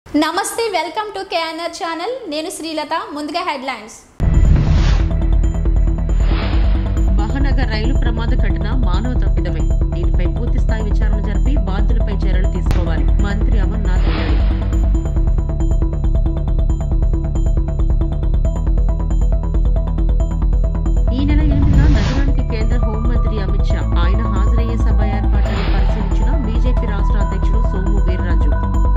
నమస్తే, welcome to KNR channel. నేను శ్రీలత. ముందుగా హెడ్లైన్స్. మహానగర్ రైలు ప్రమాద ఘటన మానవ తప్పిదమే. దీనిపై పూర్తి స్థాయి విచారణ జరిపి బాధ్యులపై చర్యలు తీసుకోవాలి. మంత్రి అమర్నాథ్ వెల్లడి. ఈ నెల 8న నగరానికి కేంద్ర హోంమంత్రి అమిత్ షా. ఆయన హాజరయ్యే సభ ఏర్పాట్లను పరిశీలించిన బీజేపీ రాష్ట్ర అధ్యక్షుడు సోము వీర్రాజు.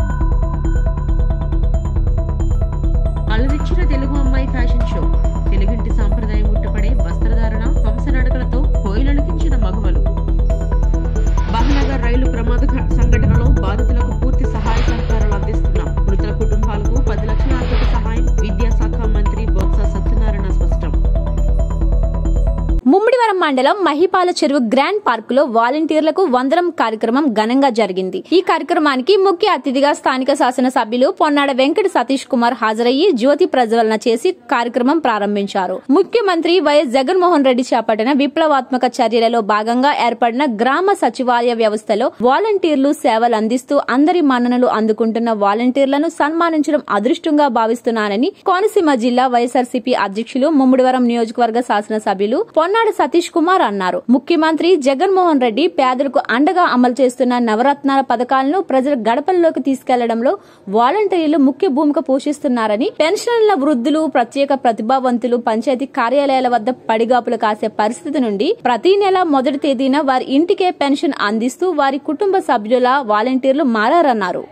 అలరిచ్చిన తెలుగు అమ్మాయి ఫ్యాషన్ షో. తెలుగింటి సాంప్రదాయం ఉట్టుపడే వస్త్రధారణ, హంసనడకలతో కోయిలకించిన మగవలు. మహానగర్ రైలు ప్రమాద సంఘటనలో బాధితులకు పూర్తి సహాయ సహకారాలు అందిస్తున్నాం. మృతుల కుటుంబాలకు 10 లక్షల ఆర్థిక సహాయం. విద్యాశాఖ మంత్రి బొత్స సత్యనారాయణ స్పష్టం. ముమ్మిడివరం మండలం మహిపాల చెరువు గ్రాండ్ పార్క్ లో వాలంటీర్లకు వందనం కార్యక్రమం ఘనంగా జరిగింది. ఈ కార్యక్రమానికి ముఖ్య అతిథిగా స్థానిక శాసనసభ్యులు పొన్నాడ వెంకట సతీష్ కుమార్ హాజరయ్యి జ్యోతి ప్రజ్వలన చేసి కార్యక్రమం ప్రారంభించారు. ముఖ్యమంత్రి వైఎస్ జగన్మోహన్ రెడ్డి చేపట్టిన విప్లవాత్మక చర్యలలో భాగంగా ఏర్పడిన గ్రామ సచివాలయ వ్యవస్థలో వాలంటీర్లు సేవలు అందిస్తూ అందరి మన్ననలు అందుకుంటున్న వాలంటీర్లను సన్మానించడం అదృష్టంగా భావిస్తున్నానని కోనసీమ జిల్లా వైఎస్ఆర్సీపీ అధ్యక్షులు ముమ్మిడివరం నియోజకవర్గ శాసనసభ్యులు పొన్నాడ సతీష్ కుమార్ అన్నారు. ముఖ్యమంత్రి జగన్మోహన్ రెడ్డి పేదలకు అండగా అమలు చేస్తున్న నవరత్నాల పథకాలను ప్రజల గడపల్లోకి తీసుకెళ్లడంలో వాలంటీర్లు ముఖ్య భూమిక పోషిస్తున్నారని, పెన్షన్ల వృద్ధులు, ప్రత్యేక ప్రతిభావంతులు పంచాయతీ కార్యాలయాల వద్ద పడిగాపులు కాసే పరిస్థితి నుండి ప్రతి నెల మొదటి తేదీన వారి ఇంటికే పెన్షన్ అందిస్తూ వారి కుటుంబ సభ్యుల వాలంటీర్లు మారారన్నారు.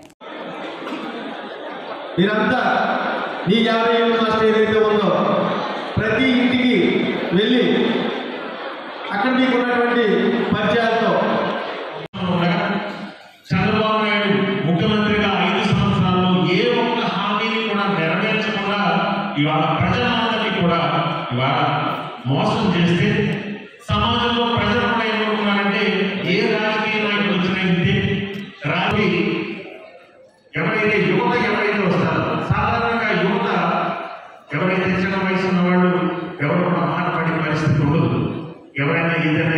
ప్రతి ఇంటికి వెళ్ళి అక్కడ మీకు ఉన్నటువంటి పరిచయాలతో చంద్రబాబు నాయుడు ముఖ్యమంత్రిగా 5 సంవత్సరాల్లో ఏ ఒక్క హామీని కూడా నెరవేర్చకుండా ఇవాళ ప్రజలందరినీ కూడా ఇవాళ మోసం చేస్తే సమాజంలో ప్రజలు కూడా ఏమనుకున్నారంటే ఏ రాజకీయ నాయకుడు వచ్చినా ఇంతే రాజీ ఎవరైతే వస్తారో సాధారణంగా యువత ఎవరైతే చిన్న వయసు ఉన్నవాళ్ళు ఎవరు కూడా మాట్లాడే పరిస్థితి ఉండదు. ఎవరైనా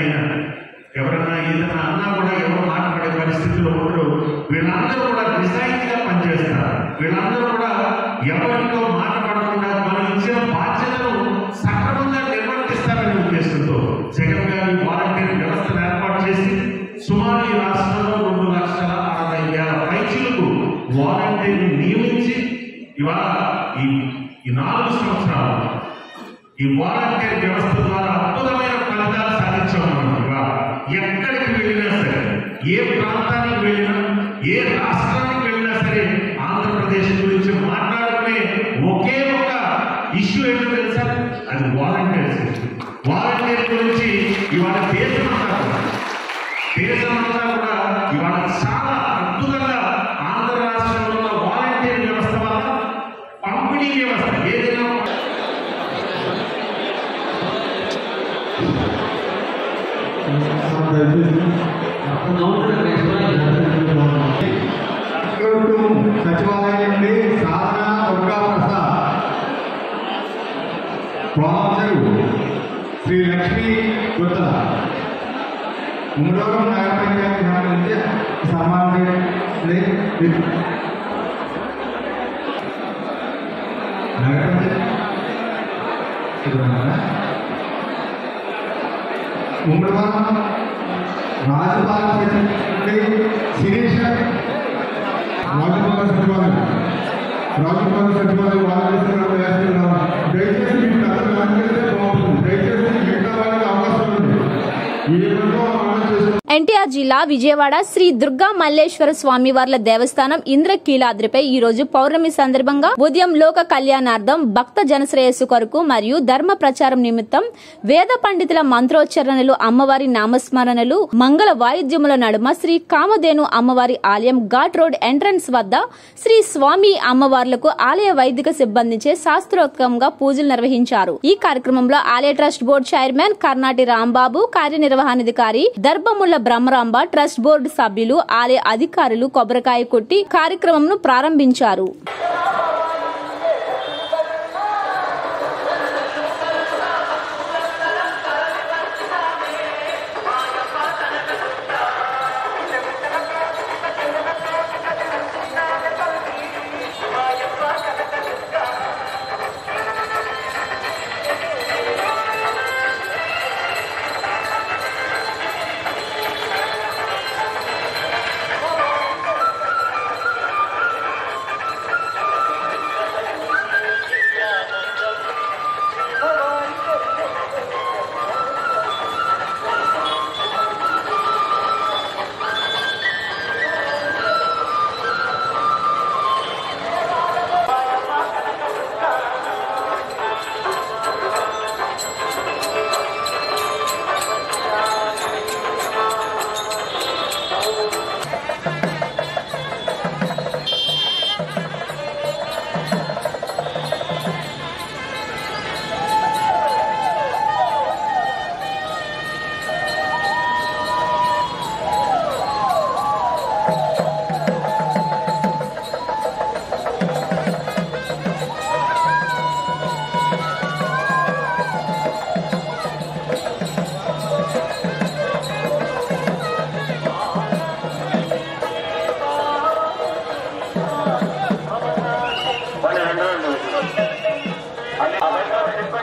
ఏదైనా అన్నా కూడా ఎవరు మాట్లాడే పరిస్థితిలో ఉండరు. వీళ్ళందరూ కూడా నిజాయితీగా పనిచేస్తారు. వీళ్ళందరూ కూడా ఎవరితో మాట్లాడకుండా మనం ఇచ్చిన బాధ్యతను సక్రమంగా నిర్వర్తిస్తారనే ఉద్దేశంతో జగన్ గారి వాలంటీర్ వ్యవస్థను ఏర్పాటు చేసి సుమారు ఈ రాష్ట్రంలో 2,60,60,000 పైచీలకు వాలంటీర్ని నియమించి ఇవాళ ఈ 4 సంవత్సరాలు ఈ వాలంటీర్ వ్యవస్థ ద్వారా అద్భుతమైన ఫలితాలు సాధించాము. ఎక్కడికి వెళ్ళినా సరే, ఏ ప్రాంతానికి వెళ్ళినా, ఏ రాష్ట్రానికి వెళ్ళినా సరే ఆంధ్రప్రదేశ్ గురించి మాట్లాడుకునే ఒకే ఒక ఇష్యూ ఏంటో తెలుసా? అది వాలంటీర్స్. వాలంటీర్ గురించి ఇవాళ దేశమంతా కూడా ఇవాళ చాలా అద్భుతంగా ఆంధ్ర రాష్ట్రంలో ఉన్న వాలంటీర్ వ్యవస్థ వల్ల పంపిణీ వ్యవస్థ ఏదైనా సచివాలయం నుండి సాధన దుర్గా ప్రసాద్, కోమచెరు శ్రీ లక్ష్మీ గుత్తల, ముమ్మడివరం నగర పంచాయతీ సంబంధించి సన్మానం ముమ్మడివరం రాజపాల శిరీష రాజపాల సచివాలయం దయచేసి మీకు కథలు అందరికీ బాగుంటుంది. దయచేసి మిగతా వాళ్ళకి అవకాశం ఉంది. ఎన్టీఆర్ జిల్లా విజయవాడ శ్రీ దుర్గా మల్లేశ్వర స్వామి వార్ల దేవస్థానం ఇంద్రకీలాద్రిపై ఈ రోజు పౌర్ణమి సందర్భంగా ఉదయం లోక కళ్యాణార్థం భక్త జనశ్రేయస్సు కొరకు మరియు ధర్మ ప్రచారం నిమిత్తం వేద పండితుల మంత్రోచ్చరణలు, అమ్మవారి నామస్మరణలు, మంగళ వాయిద్యముల నడుమ శ్రీ కామధేను అమ్మవారి ఆలయం ఘాట్ రోడ్ ఎంట్రన్స్ వద్ద శ్రీ స్వామి అమ్మవార్లకు ఆలయ వైదిక సిబ్బందిచే శాస్త్రోక్తంగా పూజలు నిర్వహించారు. ఈ కార్యక్రమంలో ఆలయ trust board chairman Karnati Rambabu, కార్యనిర్వహణాధికారి దర్భముల బ్రహ్మరాంబ, ట్రస్ట్ బోర్డు సభ్యులు, ఆలయ అధికారులు కొబ్బరికాయ కొట్టి కార్యక్రమంను ప్రారంభించారు.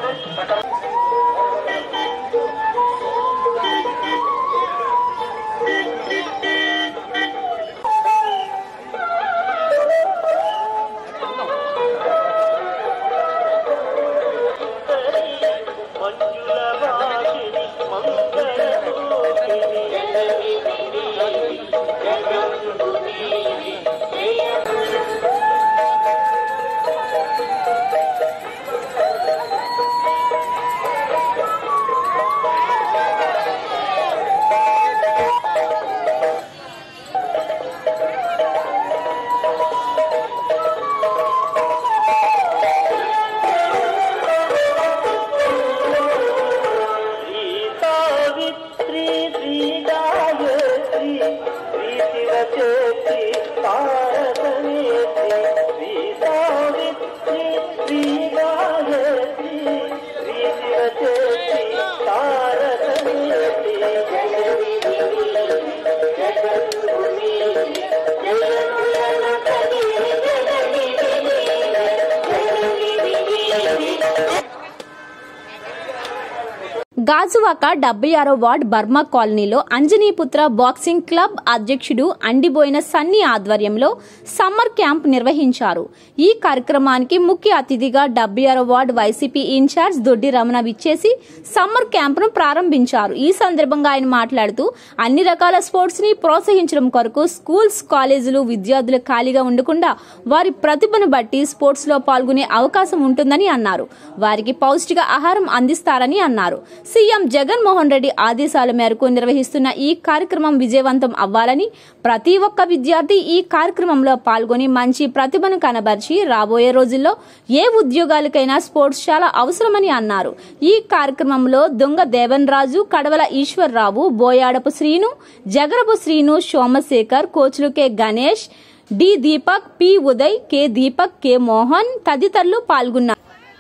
గాజువాక 76వ వార్డ్ బర్మా కాలనీలో అంజనీపుత్ర బాక్సింగ్ క్లబ్ అధ్యక్షుడు అండిబోయిన సన్నీ ఆధ్వర్యంలో సమ్మర్ క్యాంప్ నిర్వహించారు. ఈ కార్యక్రమానికి ముఖ్య అతిథిగా 76వ వార్డ్ వైసీపీ ఇన్ఛార్జ్ దొడ్డి రమణ విచ్చేసి సమ్మర్ క్యాంప్ ను ప్రారంభించారు. ఈ సందర్భంగా ఆయన మాట్లాడుతూ అన్ని రకాల స్పోర్ట్స్ ని ప్రోత్సహించడం కొరకు స్కూల్స్, కాలేజీలు విద్యార్థులు ఖాళీగా ఉండకుండా వారి ప్రతిభను బట్టి స్పోర్ట్స్ లో పాల్గొనే అవకాశం ఉంటుందని అన్నారు. వారికి పౌష్టిక ఆహారం అందిస్తారని అన్నారు. సీఎం జగన్మోహన్ రెడ్డి ఆదేశాల మేరకు నిర్వహిస్తున్న ఈ కార్యక్రమం విజయవంతం అవ్వాలని, ప్రతి ఒక్క విద్యార్థి ఈ కార్యక్రమంలో పాల్గొని మంచి ప్రతిభను కనబర్చి రాబోయే రోజుల్లో ఏ ఉద్యోగాలకైనా స్పోర్ట్స్ చాలా అవసరమని అన్నారు. ఈ కార్యక్రమంలో దొంగ దేవన్ రాజు, కడవల ఈశ్వర్రావు, బోయాడపు శ్రీను, జగరపు శ్రీను, సోమశేఖర్, కోచ్లు K Ganesh, D Deepak, P Uday, K Deepak, K Mohan తదితరులు పాల్గొన్నారు.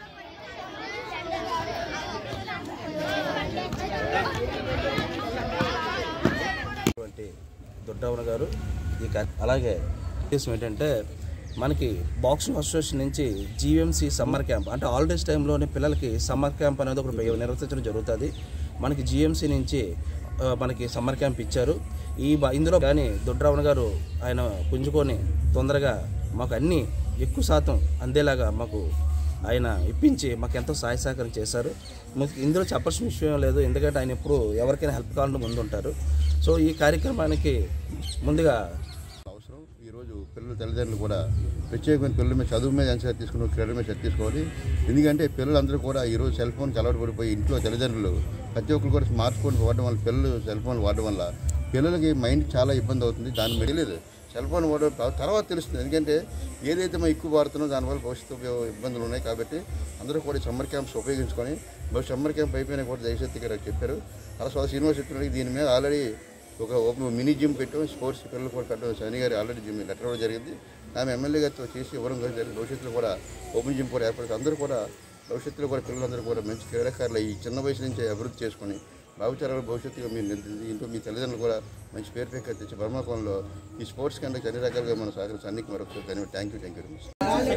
దొడ్డవన గారు అలాగే ఉద్దేశం ఏంటంటే మనకి బాక్సింగ్ అసోసియేషన్ నుంచి జీఎంసీ సమ్మర్ క్యాంప్ అంటే హాలిడేస్ టైంలోనే పిల్లలకి సమ్మర్ క్యాంప్ అనేది ఒకటి నిర్వహించడం జరుగుతుంది. మనకి జీఎంసీ నుంచి మనకి సమ్మర్ క్యాంప్ ఇచ్చారు. ఇందులో కానీ దొడ్డవన గారు ఆయన పుంజుకొని తొందరగా మాకు అన్నీ ఎక్కువ శాతం అందేలాగా మాకు ఆయన ఇప్పించి మాకు ఎంతో సహాయ సహకారం చేశారు. ఇందులో చెప్పాల్సిన విషయం లేదు, ఎందుకంటే ఆయన ఎప్పుడు ఎవరికైనా హెల్ప్ కావాలని ముందుంటారు. సో ఈ కార్యక్రమానికి ముందుగా అవసరం. ఈరోజు పిల్లల తల్లిదండ్రులు కూడా ప్రత్యేకమైన పిల్లల మీద చదువు మీద ఎంత తీసుకుని క్రీడల మీద శ్రద్ధ తీసుకోవాలి. ఎందుకంటే పిల్లలందరూ కూడా ఈరోజు సెల్ ఫోన్కి అలవాటు పడిపోయి ఇంట్లో తల్లిదండ్రులు ప్రతి ఒక్కరు కూడా స్మార్ట్ ఫోన్ వాడడం వల్ల పిల్లలు సెల్ ఫోన్ వాడడం వల్ల పిల్లలకి మైండ్ చాలా ఇబ్బంది అవుతుంది. దాని తెలియదు సెల్ ఫోన్ వాడడం తర్వాత తెలుస్తుంది. ఎందుకంటే ఏదైతే మనం ఎక్కువ వాడుతున్నామో దానివల్ల భవిష్యత్తు ఇబ్బందులు ఉన్నాయి. కాబట్టి అందరూ కూడా సమ్మర్ క్యాంప్స్ ఉపయోగించుకొని సమ్మర్ క్యాంప్ అయిపోయినా కూడా జయశక్తి గారు చెప్పారు. అలా యూనివర్సిటీ దీని మీద ఆల్రెడీ ఒక మినీ జిమ్ పెట్టాం, స్పోర్ట్స్ పిల్లలు కూడా పెట్టడం శని గారు ఆల్రెడీ జిమ్ లెటర్ ఇవ్వడం జరిగింది. ఆమె ఎమ్మెల్యే గారితో చేసి ఇవ్వడం జరిగింది. భవిష్యత్తులో కూడా ఓపెన్ జిమ్ కూడా ఏర్పడుతుంది. అందరూ కూడా భవిష్యత్తులో కూడా పిల్లలందరూ కూడా మంచి క్రీడాకారులు ఈ చిన్న వయసు నుంచి అభివృద్ధి చేసుకొని భావితరాలు భవిష్యత్తుగా ఇంట్లో మీ తల్లిదండ్రులు కూడా మంచి పేరు పేరు తెచ్చి బర్మాకోన్లో ఈ స్పోర్ట్స్ కంటే అన్ని రకాలుగా మన సహకరించి అన్నికి మరొకసారి ధన్యవాదాలు. Thank you very much.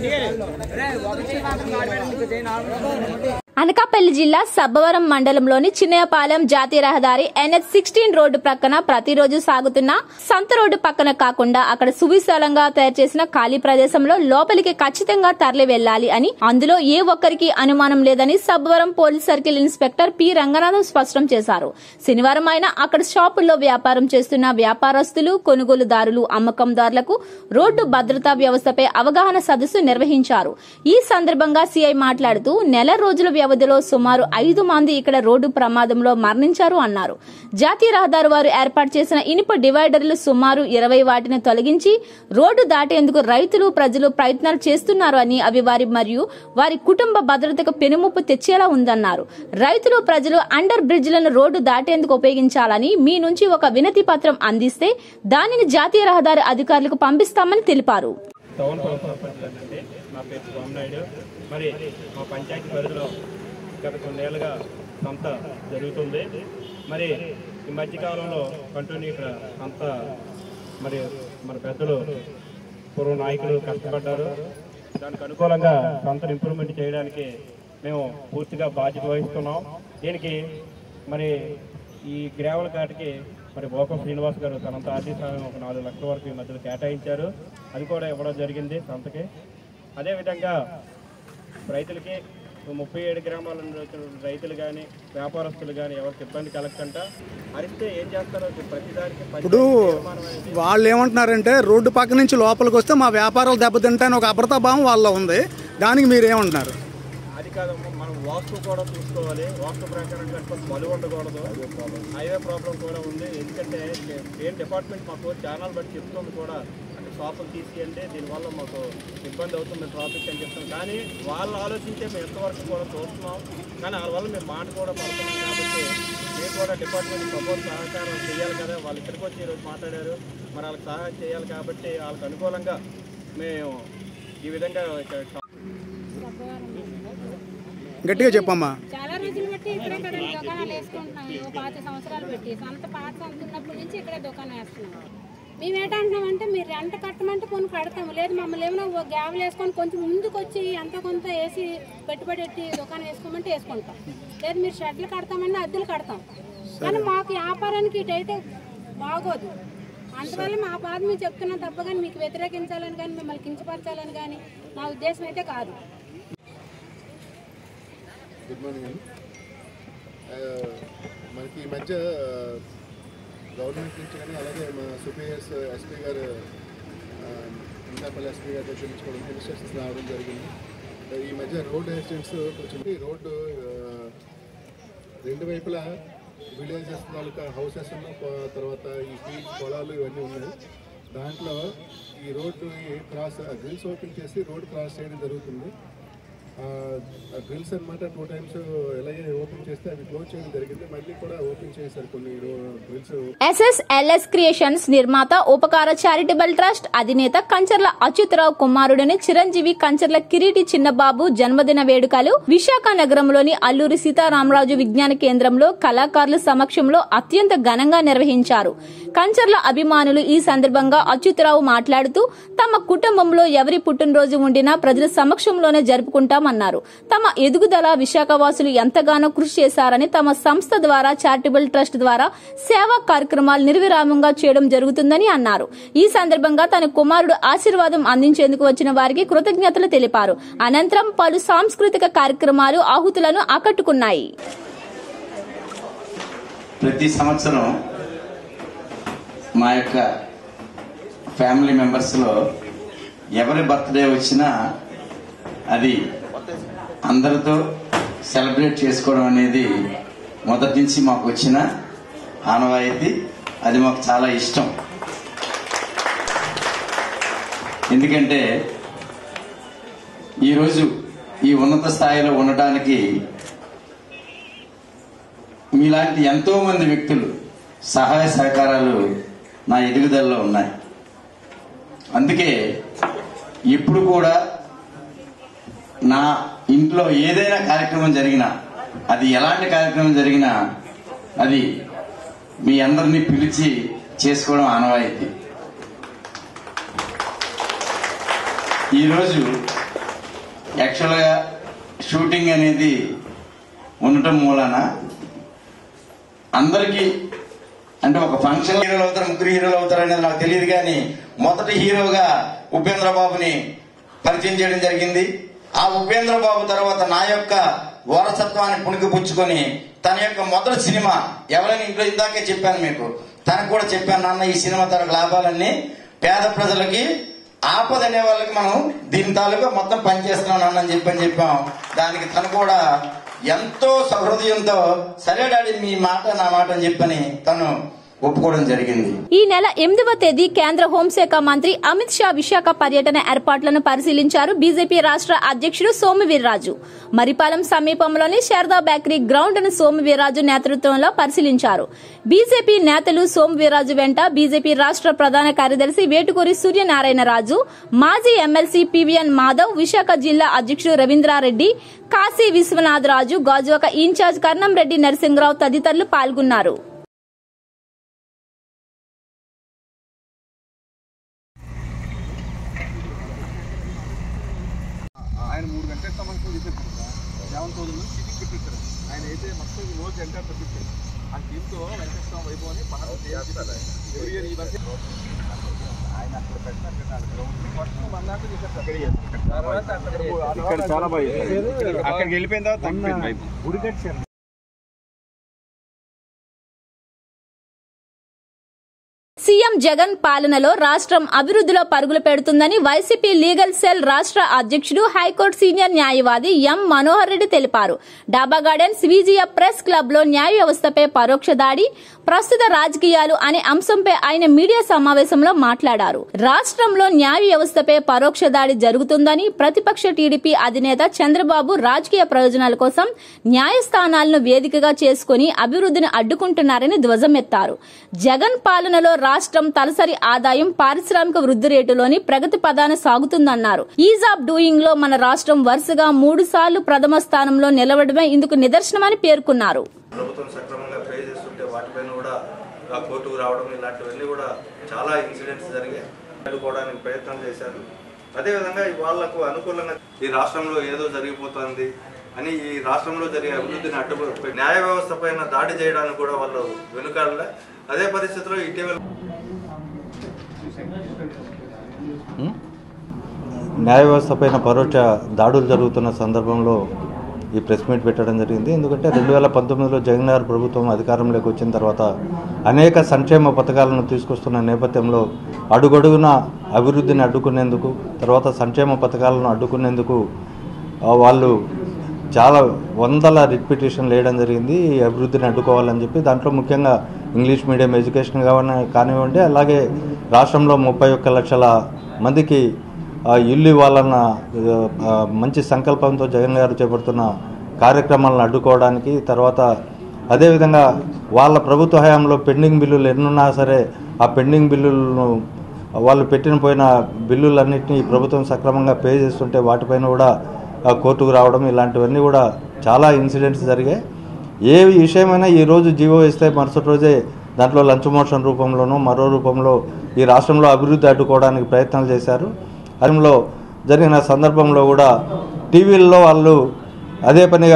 Anakapalli జిల్లా సబ్బవరం మండలంలోని చిన్నయపాలెం జాతీయ రహదారి NH-16 రోడ్డు ప్రక్కన ప్రతిరోజు సాగుతున్న సంత రోడ్డు పక్కన కాకుండా అక్కడ సువిశాలంగా తయారు చేసిన ఖాళీ ప్రదేశంలో లోపలికి ఖచ్చితంగా తరలి వెళ్లాలి అని, అందులో ఏ ఒక్కరికి అనుమానం లేదని Sabbavaram police circle inspector P Ranganatham స్పష్టం చేశారు. శనివారం ఆయన అక్కడ షాపుల్లో వ్యాపారం చేస్తున్న వ్యాపారస్తులు, కొనుగోలుదారులు, అమ్మకందారులకు రోడ్డు భద్రతా వ్యవస్థపై అవగాహన సదస్సు నిర్వహించారు. ఈ సందర్భంగా సిఐ మాట్లాడుతూ నెల రోజుల వ్యవధిలో సుమారు 5 మంది ఇక్కడ రోడ్డు ప్రమాదంలో మరణించారు అన్నారు. జాతీయ రహదారి వారు ఏర్పాటు చేసిన ఇనుప డివైడర్లు సుమారు 20 వాటిని తొలగించి రోడ్డు దాటేందుకు రైతులు, ప్రజలు ప్రయత్నాలు చేస్తున్నారు అని, అవి వారి మరియు వారి కుటుంబ భద్రతకు పెనుముప్పు తెచ్చేలా ఉందన్నారు. రైతులు, ప్రజలు అండర్ బ్రిడ్జ్లను రోడ్డు దాటేందుకు ఉపయోగించాలని, మీ నుంచి ఒక వినతి పత్రం అందిస్తే దానిని జాతీయ రహదారి అధికారులకు పంపిస్తామని తెలిపారు. నా పేరు స్వామినాయుడు. మరి మా పంచాయతీ పరిధిలో గత కొన్నేళ్లుగా సంత జరుగుతుంది. మరి ఈ మధ్యకాలంలో కంటిన్యూ ఇక్కడ సంత మరి మన పెద్దలు పూర్వ నాయకులు కష్టపడ్డారు. దానికి అనుకూలంగా సంతను ఇంప్రూవ్మెంట్ చేయడానికి మేము పూర్తిగా బాధ్యత వహిస్తున్నాం. దీనికి మరి ఈ గ్రావెల్ కాటికి మరి బోకం శ్రీనివాస్ గారు తనంత ఆర్థిక సహాయం ఒక 4 లక్షల వరకు ఈ మధ్యలో కేటాయించారు. అది కూడా ఇవ్వడం జరిగింది సంతకి. అదేవిధంగా రైతులకి 37 గ్రామాల నుండి వచ్చిన రైతులు కానీ వ్యాపారస్తులు కానీ ఎవరికి ఇబ్బంది కలగకుండా అరిస్తే ఏం చేస్తారో ప్రతిదానికి ఇప్పుడు వాళ్ళు ఏమంటున్నారంటే రోడ్డు పక్క నుంచి లోపలికి వస్తే మా వ్యాపారాలు దెబ్బతింటాయని ఒక అభద్రతాభావం వాళ్ళలో ఉంది. దానికి మీరు ఏమంటున్నారు? అది కాదమ్మా, మనం వాస్తు కూడా చూసుకోవాలి. వాస్తు ప్రకారం కనుక బలు ఉండకూడదు. హైవే ప్రాబ్లం కూడా ఉంది. ఎందుకంటే ఏం డిపార్ట్మెంట్ మాకు ఛానల్ బట్టి చెప్తుంది కూడా, అంటే షాపులు తీసియండి, దీనివల్ల మాకు ఇబ్బంది అవుతుంది ట్రాఫిక్ అని చెప్తాం. కానీ వాళ్ళు ఆలోచించే మేము ఎంతవరకు కూడా చూస్తున్నాం. కానీ వాళ్ళ వల్ల మేము మాట కూడా పడుతున్నాం. కాబట్టి మేము కూడా డిపార్ట్మెంట్ సపోర్ట్ సహకారం చేయాలి కదా. వాళ్ళు ఇక్కడికి వచ్చి ఈరోజు మాట్లాడారు, మరి వాళ్ళకి సహాయం చేయాలి. కాబట్టి వాళ్ళకి అనుకూలంగా మేము ఈ విధంగా గట్టిగా చెప్పమ్మా. చాలా రోజులు బట్టి ఇక్కడే కదా దుకాణాలు వేసుకుంటున్నాం. 5 సంవత్సరాలు పెట్టి సంత పాత సంత ఉన్నప్పటి నుంచి ఇక్కడే దుకాణం వేస్తున్నాం. మేము ఏంటంటున్నామంటే మీరు రెంట్ కట్టమంటే కొన్ని కడతాము, లేదు మమ్మల్ని ఏమైనా గ్యావెల్ వేసుకొని కొంచెం ముందుకు వచ్చి ఎంత కొంత వేసి పెట్టుబడి పెట్టి దుకాణం వేసుకోమంటే వేసుకుంటాం, లేదు మీరు షెడ్లు కడతామని అద్దెలు కడతాం. కానీ మాకు వ్యాపారానికి ఇటైతే బాగోదు. అందువల్ల మా బాధ మీరు చెప్తున్నాం తప్ప కానీ మీకు వ్యతిరేకించాలని కానీ మిమ్మల్ని కించపరచాలని కానీ మా ఉద్దేశం అయితే కాదు. గుడ్ మార్నింగ్ అండి. మనకి ఈ మధ్య గవర్నమెంట్ నుంచి కానీ అలాగే మా సుపీరియర్స్ ఎస్పీ గారు ఇంకాపల్లి ఎస్పీ గారి దగ్గర నుంచి కూడా ఇన్స్ట్రక్షన్స్ రావడం జరిగింది. ఈ మధ్య రోడ్ యాక్సిడెంట్స్ కొంచెం రోడ్డు 2 వైపులా విలేజెస్ తాలూకా హౌసెస్ తర్వాత ఈ ఫీల్డ్స్ పొలాలు ఇవన్నీ ఉన్నాయి. దాంట్లో ఈ రోడ్డు క్రాస్ గ్రిల్స్ ఓపెన్ చేసి రోడ్ క్రాస్ చేయడం జరుగుతుంది. గ్రిల్స్ అనమాట 2 times ఎలాగే ఓపెన్ చేస్తే అవి క్లోజ్ చేయడం జరిగింది. మళ్ళీ కూడా ఓపెన్ చేశారు కొన్ని గ్రిల్స్. SSLS క్రియేషన్స్ నిర్మాత ఉపకార చారిటబుల్ ట్రస్ట్ అధినేత కంచర్ల అచ్యుతరావు కుమారుడని చిరంజీవి కంచర్ల కిరీటి చిన్నబాబు జన్మదిన వేడుకలు విశాఖ నగరంలోని అల్లూరి సీతారామరాజు విజ్ఞాన కేంద్రంలో కళాకారుల సమక్షంలో అత్యంత ఘనంగా నిర్వహించారు. కంచర్ల అభిమానులు ఈ సందర్భంగా అచ్యుతరావు మాట్లాడుతూ తమ కుటుంబంలో ఎవరి పుట్టినరోజు ఉండినా ప్రజల సమక్షంలోనే జరుపుకుంటామన్నారు. తమ ఎదుగుదల విశాఖవాసులు ఎంతగానో కృషి చేశారని తమ సంస్థ ద్వారా చారిటబుల్ ట్రస్ట్ ద్వారా సేవా కార్యక్రమాలు నిర్విరామంగా చేయడం జరుగుతుందని అన్నారు. ఈ సందర్భంగా తన కుమారుడు ఆశీర్వాదం అందించేందుకు వచ్చిన వారికి కృతజ్ఞతలు తెలిపారు. అనంతరం పలు సాంస్కృతిక కార్యక్రమాలు ఆహుతులను ఆకట్టుకున్నాయి. ప్రతి సంవత్సరం మా యొక్క ఫ్యామిలీ మెంబర్స్లో ఎవరి బర్త్డే వచ్చినా అది అందరితో సెలబ్రేట్ చేసుకోవడం అనేది మొదటి నుంచి మాకు వచ్చిన ఆనవాయితీ. అది మాకు చాలా ఇష్టం. ఎందుకంటే ఈరోజు ఈ ఉన్నత స్థాయిలో ఉండటానికి మీలాంటి ఎంతో మంది వ్యక్తులు సహాయ సహకారాలు నా ఎదుగుదలలో ఉన్నాయి. అందుకే ఇప్పుడు కూడా నా ఇంట్లో ఏదైనా కార్యక్రమం జరిగినా, అది ఎలాంటి కార్యక్రమం జరిగినా అది మీ అందరినీ పిలిచి చేసుకోవడం ఆనవాయితీ. ఈరోజు యాక్చువల్గా షూటింగ్ అనేది ఉండటం మూలాన అందరికీ అంటే ఒక ఫంక్షన్ హీరోలు అవుతారు, 3 హీరోలు అవుతారు అనేది నాకు తెలియదు. కానీ మొదటి హీరోగా ఉపేంద్ర బాబుని పరిచయం చేయడం జరిగింది. ఆ ఉపేంద్ర బాబు తర్వాత నా యొక్క వారసత్వాన్ని పుణికిపుచ్చుకొని తన యొక్క మొదటి సినిమా ఎవరైనా ఇంట్లో ఇందాకే చెప్పాను మీకు, తనకు కూడా చెప్పాను, నాన్న ఈ సినిమా తనకు లాభాలన్నీ పేద ప్రజలకి ఆపద అనే వాళ్ళకి మనం దీని తాలూకా మొత్తం పనిచేస్తున్నాం నాన్న అని చెప్పాం. దానికి తను కూడా ఎంతో సహృదయంతో సరే డాడీ మీ మాట నా మాట అని చెప్పని తను ఒప్పుకోవడం జరిగింది. ఈ నెల 8వ తేదీ కేంద్ర హోంశాఖ మంత్రి అమిత్ షా విశాఖ పర్యటన ఏర్పాట్లను పరిశీలించారు. బీజేపీ రాష్ట్ర అధ్యక్షుడు సోము వీర్రాజు మరిపాలెం సమీపంలోని శారదా బేకరీ గ్రౌండ్ ను సోము వీర్రాజు నేతృత్వంలో పరిశీలించారు. బీజేపీ నేతలు సోము వీర్రాజు వెంట బీజేపీ రాష్ట్ర ప్రధాన కార్యదర్శి వేటుకూరి సూర్యనారాయణరాజు, మాజీ ఎమ్మెల్సీ పివిఎన్ మాధవ్, విశాఖ జిల్లా అధ్యక్షుడు రవీంద్రారెడ్డి, కాశీ విశ్వనాథరాజు, గాజువాక ఇన్ఛార్జ్ కర్ణంరెడ్డి నరసింహరావు తదితరులు పాల్గొన్నారు. ఆయన 3 గంటల సమయం 7,000 మంది సీటింగ్ పెట్టించారు. ఆయన అయితే మొత్తం ఈ రోజు ఎంటర్ పెట్టించారు. ఆ టీంతో వెంకటేశ్వర వైభవ్ అని బాగా చేస్తారు. ఎవరి ఇయర్ ఈ వర్షం ఆయన అక్కడ పెట్టినారు కదా గ్రౌండ్ ఫస్ట్ మన దాంట్లో చేశారు. ఇక్కడ చాలా బాగా అక్కడికి వెళ్ళిపోయిన తర్వాత తగ్గిపోయింది వైపు గుడి కట్టారు. సీఎం జగన్ పాలనలో రాష్ట్రం అభివృద్ధిలో పరుగులు పెడుతుందని వైసీపీ లీగల్ సెల్ రాష్ట్ర అధ్యక్షుడు హైకోర్టు సీనియర్ న్యాయవాది ఎం మనోహర్ రెడ్డి తెలిపారు. డాబా గార్డెన్స్ విజిఎఫ్ ప్రెస్ క్లబ్ లో న్యాయ వ్యవస్థపై పరోక్ష దాడి, ప్రస్తుత రాజకీయాలు అనే అంశంపై ఆయన మీడియా సమావేశంలో మాట్లాడారు. రాష్ట్రంలో న్యాయ వ్యవస్థపై పరోక్ష దాడి జరుగుతుందని, ప్రతిపక్ష టీడీపీ అధినేత చంద్రబాబు రాజకీయ ప్రయోజనాల కోసం న్యాయస్థానాలను వేదికగా చేసుకుని అభివృద్ధిని అడ్డుకుంటున్నారని ధ్వజమెత్తారు. జగన్ పాలనలో రాష్ట్రం తలసరి ఆదాయం పారిశ్రామిక వృద్ధి రేటులోని ప్రగతి పదాన సాగుతుందన్నారు. ఈజ్ ఆఫ్ డూయింగ్ లో మన రాష్ట్రం వరుసగా 3 సార్లు ప్రథమ స్థానంలో నిలవడమే ఇందుకు నిదర్శనమని పేర్కొన్నారు. ప్రభుత్వం సక్రమంగా పే చేస్తుంటే వాటిపైన కూడా కోర్టుకు రావడం ఇలాంటివన్నీ కూడా చాలా ఇన్సిడెంట్స్ జరిగాయి. అడ్డుకోవడానికి ప్రయత్నం చేశారు. అదేవిధంగా వాళ్లకు అనుకూలంగా ఈ రాష్ట్రంలో ఏదో జరిగిపోతుంది అని ఈ రాష్ట్రంలో జరిగే అభివృద్ధిని అడ్డుకోకపోయి న్యాయ వ్యవస్థ పైన దాడి చేయడానికి కూడా వాళ్ళు వెనుకాడలే. అదే పరిస్థితిలో ఇటీవల న్యాయ వ్యవస్థ పైన పరోక్ష దాడులు జరుగుతున్న సందర్భంలో ఈ ప్రెస్ మీట్ పెట్టడం జరిగింది. ఎందుకంటే 2019లో జగన్ గారు ప్రభుత్వం అధికారంలోకి వచ్చిన తర్వాత అనేక సంక్షేమ పథకాలను తీసుకొస్తున్న నేపథ్యంలో అడుగడుగున అభివృద్ధిని అడ్డుకునేందుకు, తర్వాత సంక్షేమ పథకాలను అడ్డుకునేందుకు వాళ్ళు చాలా వందల రిట్ పిటిషన్లు వేయడం జరిగింది. ఈ అభివృద్ధిని అడ్డుకోవాలని చెప్పి దాంట్లో ముఖ్యంగా ఇంగ్లీష్ మీడియం ఎడ్యుకేషన్ కానివ్వండి, అలాగే రాష్ట్రంలో 31 లక్షల మందికి ఇల్లు ఇవ్వాలన్న మంచి సంకల్పంతో జగన్ గారు చేపడుతున్న కార్యక్రమాలను అడ్డుకోవడానికి, తర్వాత అదేవిధంగా వాళ్ళ ప్రభుత్వ హయాంలో పెండింగ్ బిల్లులు ఎన్నున్నా సరే ఆ పెండింగ్ బిల్లులను వాళ్ళు పోయిన బిల్లులన్నింటినీ ప్రభుత్వం సక్రమంగా పే చేస్తుంటే వాటిపైన కూడా కోర్టుకు రావడం ఇలాంటివన్నీ కూడా చాలా ఇన్సిడెంట్స్ జరిగాయి. ఏ విషయమైనా ఈరోజు జీవో ఇస్తే మరుసటి రోజే దాంట్లో లంచ్ మోషన్ రూపంలోనూ మరో రూపంలో ఈ రాష్ట్రంలో అభివృద్ధి అడ్డుకోవడానికి ప్రయత్నాలు చేశారు. అరంలో జరిగిన సందర్భంలో కూడా టీవీల్లో వాళ్ళు అదే పనిగా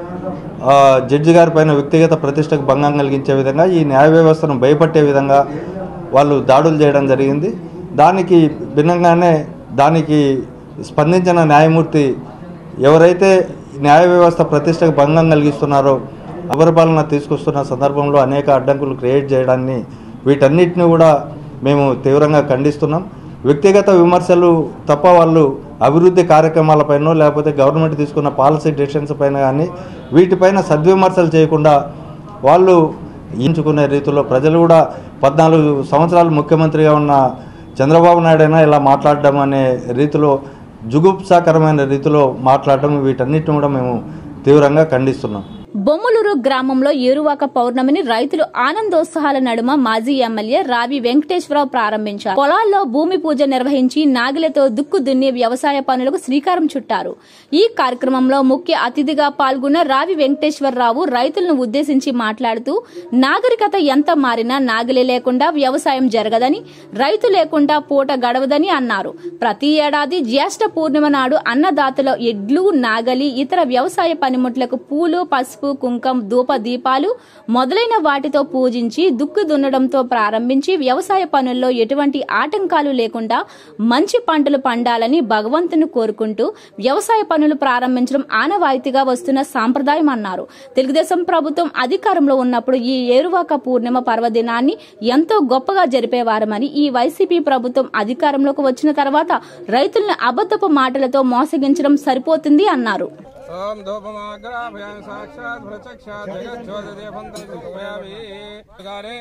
జడ్జి గారి పైన వ్యక్తిగత ప్రతిష్టకు భంగం కలిగించే విధంగా, ఈ న్యాయ వ్యవస్థను భయపట్టే విధంగా వాళ్ళు దాడులు చేయడం జరిగింది. దానికి భిన్నంగానే దానికి స్పందించిన న్యాయమూర్తి ఎవరైతే న్యాయ వ్యవస్థ ప్రతిష్టకు భంగం కలిగిస్తున్నారో అపరిపాలన తీసుకొస్తున్న సందర్భంలో అనేక అడ్డంకులు క్రియేట్ చేయడాన్ని వీటన్నిటిని కూడా మేము తీవ్రంగా ఖండిస్తున్నాం. వ్యక్తిగత విమర్శలు తప్ప వాళ్ళు అభివృద్ధి కార్యక్రమాలపైనో లేకపోతే గవర్నమెంట్ తీసుకున్న పాలసీ డెసిషన్స్ పైన కానీ వీటిపైన సద్విమర్శలు చేయకుండా వాళ్ళు ఎంచుకునే రీతిలో ప్రజలు కూడా 14 సంవత్సరాలు ముఖ్యమంత్రిగా ఉన్న చంద్రబాబు నాయుడు అయినా ఇలా మాట్లాడడం అనే రీతిలో జుగుప్సాకరమైన రీతిలో మాట్లాడడం వీటన్నిటిని కూడా మేము తీవ్రంగా ఖండిస్తున్నాం. బొమ్మలూరు గ్రామంలో ఏరువాక పౌర్ణమిని రైతులు ఆనందోత్సాహాల నడుమ మాజీ ఎమ్మెల్యే రావి వెంకటేశ్వరరావు ప్రారంభించారు. పొలాల్లో భూమి పూజ నిర్వహించి నాగలితో దుక్కు దున్ని వ్యవసాయ పనులకు శ్రీకారం చుట్టారు. ఈ కార్యక్రమంలో ముఖ్య అతిథిగా పాల్గొన్న రావి వెంకటేశ్వరరావు రైతులను ఉద్దేశించి మాట్లాడుతూ నాగరికత ఎంత మారినా నాగలి లేకుండా వ్యవసాయం జరగదని, రైతు లేకుండా పూట గడవదని అన్నారు. ప్రతి ఏడాది జ్యేష్ఠ పూర్ణిమ నాడు అన్నదాతల ఎడ్లు, నాగలి, ఇతర వ్యవసాయ పనిముట్లకు పూలు, పసుపు, కుంకం, ధూప దీపాలు మొదలైన వాటితో పూజించి దుక్కు దున్నడంతో ప్రారంభించి వ్యవసాయ పనుల్లో ఎటువంటి ఆటంకాలు లేకుండా మంచి పంటలు పండాలని భగవంతుని కోరుకుంటూ వ్యవసాయ పనులు ప్రారంభించడం ఆనవాయితీగా వస్తున్న సాంప్రదాయం అన్నారు. తెలుగుదేశం ప్రభుత్వం అధికారంలో ఉన్నప్పుడు ఈ ఏరువాక పూర్ణిమ పర్వదినాన్ని ఎంతో గొప్పగా జరిపేవారమని, ఈ వైసీపీ ప్రభుత్వం అధికారంలోకి వచ్చిన తర్వాత రైతులను అబద్ధపు మాటలతో మోసగించడం సరిపోతుంది అన్నారు. ఓం ధూపమాగ్రాభయామి సాక్షాత్ ప్రత్యక్షాత్ జగజ్యోతిదేవంతమయామి గారే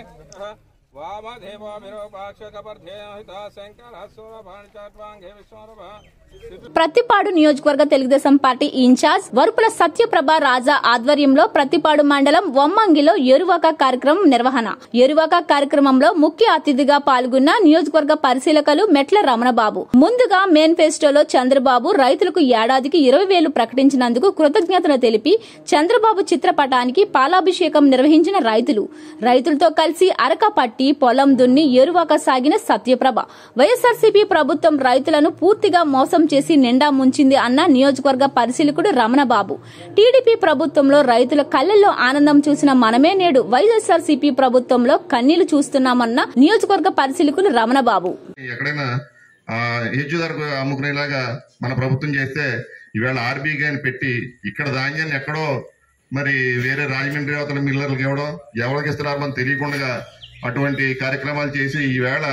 వామదేవో విరూపాక్షకపర్ధేహిత శంకరస్వరభాణిచాట్వాంగే విశ్వరభ. ప్రతిపాడు నియోజకవర్గ తెలుగుదేశం పార్టీ ఇన్ఛార్జ్ వరుపుల సత్యప్రభ రాజా ఆధ్వర్యంలో ప్రతిపాడు మండలం వమ్మంగిలో ఏరువాక కార్యక్రమం నిర్వహణ. ఏరువాక కార్యక్రమంలో ముఖ్య అతిథిగా పాల్గొన్న నియోజకవర్గ పరిశీలకులు మెట్ల రమణబాబు. ముందుగా మేనిఫెస్టోలో చంద్రబాబు రైతులకు ఏడాదికి 20,000 ప్రకటించినందుకు కృతజ్ఞతలు తెలిపి చంద్రబాబు చిత్రపటానికి పాలాభిషేకం నిర్వహించిన రైతులతో కలిసి అరక పట్టి పొలం దున్ని ఏరువాక సాగిన సత్యప్రభ. వైఎస్ఆర్సీపీ ప్రభుత్వం రైతులను పూర్తిగా మోసం మోసం చేసి నిండా ముంచింది అన్న నియోజకవర్గ పరిశీలకుడు రమణబాబు. టీడీపీ ప్రభుత్వంలో రైతుల కళ్ళల్లో ఆనందం చూసిన మనమే నేడు వైఎస్ఆర్సీపీ ప్రభుత్వంలో కన్నీళ్లు చూస్తున్నామన్న నియోజకవర్గ పరిశీలకులు రమణబాబు. ఎక్కడైనా హెచ్చు ధరకు అమ్ముకునేలాగా మన ప్రభుత్వం చేస్తే ఈవేళ ఆర్బీఐని పెట్టి ఇక్కడ ధాన్యాన్ని ఎక్కడో మరి వేరే రాజమండ్రి అవతల మిల్లర్లకు ఇవ్వడం, ఎవరికి ఇస్తున్నారో మనం తెలియకుండా అటువంటి కార్యక్రమాలు చేసి ఈవేళ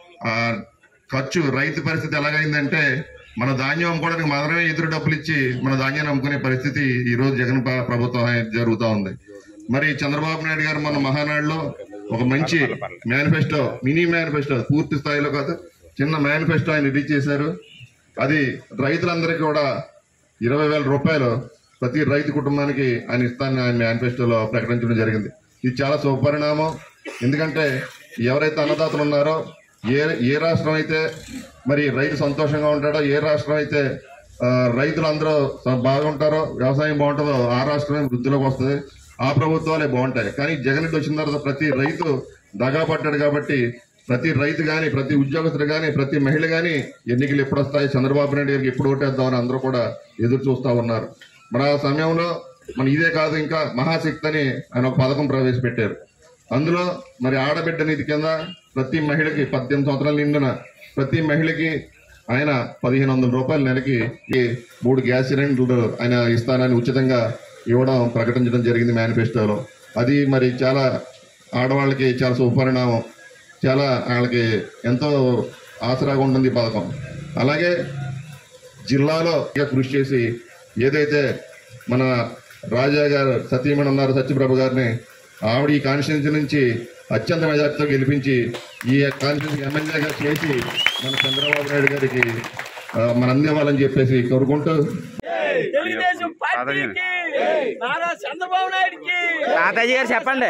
ఖర్చు రైతు పరిస్థితి ఎలాగైందంటే మన ధాన్యం అమ్ముకోవడానికి మాత్రమే ఎదురు డబ్బులు ఇచ్చి మన ధాన్యాన్ని అమ్ముకునే పరిస్థితి ఈ రోజు జగన్ ప్రభుత్వం జరుగుతూ ఉంది. మరి చంద్రబాబు నాయుడు గారు మన మహానాడులో ఒక మంచి మేనిఫెస్టో, మినీ మేనిఫెస్టో, పూర్తి స్థాయిలో కాదు చిన్న మేనిఫెస్టో ఆయన రిలీజ్ చేశారు. అది రైతులందరికీ కూడా 20,000 రూపాయలు ప్రతి రైతు కుటుంబానికి ఆయన ఇస్తానని ఆయన మేనిఫెస్టోలో ప్రకటించడం జరిగింది. ఇది చాలా శుభపరిణామం. ఎందుకంటే ఎవరైతే అన్నదాతలు ఉన్నారో, ఏ రాష్ట్రం అయితే మరి రైతు సంతోషంగా ఉంటాడో, ఏ రాష్ట్రం అయితే రైతులందరూ బాగుంటారో, వ్యవసాయం బాగుంటుందో ఆ రాష్ట్రమే వృద్ధిలోకి వస్తుంది, ఆ ప్రభుత్వాలే బాగుంటాయి. కానీ జగన్ రెడ్డి వచ్చిన తర్వాత ప్రతి రైతు దగా పడ్డాడు. కాబట్టి ప్రతి రైతు కానీ, ప్రతి ఉద్యోగస్తుడు కానీ, ప్రతి మహిళ కానీ ఎన్నికలు ఎప్పుడు వస్తాయి, చంద్రబాబు నాయుడు గారికి ఎప్పుడు ఓటేద్దామని అందరూ కూడా ఎదురు చూస్తూ ఉన్నారు. మరి ఆ సమయంలో మన ఇదే కాదు, ఇంకా మహాశక్తి అని ఆయన ఒక పథకం ప్రవేశపెట్టారు. అందులో మరి ఆడబిడ్డ నిధి కింద ప్రతి మహిళకి 18 సంవత్సరాల నిండిన ప్రతి మహిళకి ఆయన 1,500 రూపాయల నెలకి 3 గ్యాస్ సిలిండర్లు ఆయన ఇస్తానని ఉచితంగా ఇవ్వడం ప్రకటించడం జరిగింది మేనిఫెస్టోలో. అది మరి చాలా ఆడవాళ్ళకి చాలా శుభపరిణామం, చాలా వాళ్ళకి ఎంతో ఆసరాగా ఉంటుంది ఈ పథకం. అలాగే జిల్లాలో కృషి చేసి ఏదైతే మన రాజా గారు సతీమణి ఉన్నారు సత్యప్రభ గారిని, ఆవిడ ఈ కాన్స్టిట్యున్సీ నుంచి అత్యంత మెజార్టీతో గెలిపించి ఈ కాన్స్టిట్యున్సీ ఎమ్మెల్యేగా చేసి మన చంద్రబాబు నాయుడు గారికి మన అందివ్వాలని చెప్పేసి కోరుకుంటూ తెలుగుదేశం పార్టీకి నారా చంద్రబాబు నాయుడుకి తాతాజీ గారు చెప్పండి.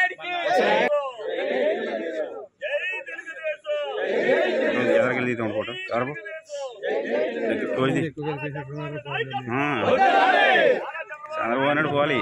చంద్రబాబు నాయుడు పోవాలి.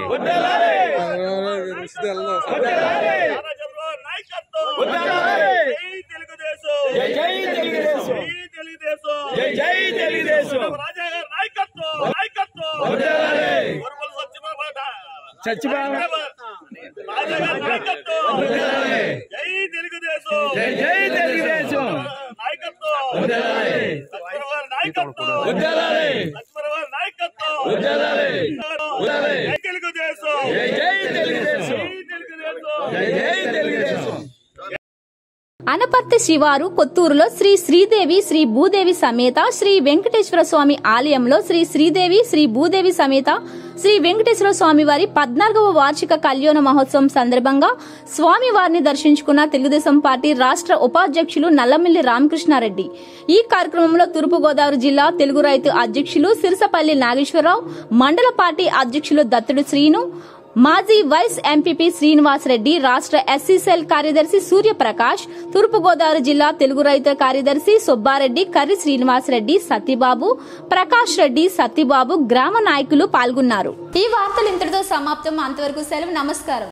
అనపర్తి శివారు కొత్తూరులో శ్రీ శ్రీదేవి శ్రీ భూదేవి సమేత శ్రీ వెంకటేశ్వర స్వామి ఆలయంలో శ్రీ శ్రీదేవి శ్రీ భూదేవి సమేత శ్రీ వెంకటేశ్వర స్వామి వారి 14వ వార్షిక కళ్యాణ మహోత్సవం సందర్భంగా స్వామి వారిని దర్శించుకున్న తెలుగుదేశం పార్టీ రాష్ట్ర ఉపాధ్యక్షులు నల్లమిల్లి రామకృష్ణారెడ్డి. ఈ కార్యక్రమంలో తూర్పుగోదావరి జిల్లా తెలుగు రైతు అధ్యక్షులు సిరసపల్లి నాగేశ్వరరావు, మండల పార్టీ అధ్యక్షులు దత్తుడు శ్రీను, మాజీ వైస్ ఎంపీపీ శ్రీనివాస్ రెడ్డి, రాష్ట్ర ఎస్సీ సెల్ కార్యదర్శి సూర్యప్రకాష్, తూర్పుగోదావరి జిల్లా తెలుగు రైతు కార్యదర్శి సుబ్బారెడ్డి, కర్రి శ్రీనివాస్ రెడ్డి, సత్యబాబు, ప్రకాష్ రెడ్డి, సత్యబాబు, గ్రామ నాయకులు పాల్గొన్నారు. ఈ వార్తలు ఇంతటితో సమాప్తం. అంతవరకు సెలవు. నమస్కారం.